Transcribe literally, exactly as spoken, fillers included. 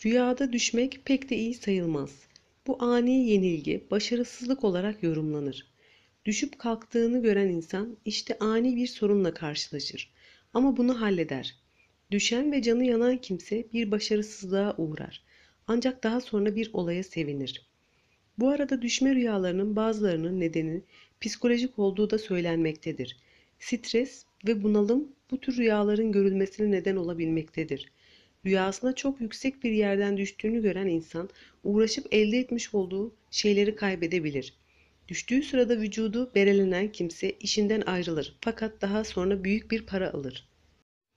Rüyada düşmek pek de iyi sayılmaz. Bu ani yenilgi başarısızlık olarak yorumlanır. Düşüp kalktığını gören insan işte ani bir sorunla karşılaşır. Ama bunu halleder. Düşen ve canı yanan kimse bir başarısızlığa uğrar. Ancak daha sonra bir olaya sevinir. Bu arada düşme rüyalarının bazılarının nedeni psikolojik olduğu da söylenmektedir. Stres ve bunalım bu tür rüyaların görülmesine neden olabilmektedir. Rüyasında çok yüksek bir yerden düştüğünü gören insan uğraşıp elde etmiş olduğu şeyleri kaybedebilir. Düştüğü sırada vücudu berelenen kimse işinden ayrılır fakat daha sonra büyük bir para alır.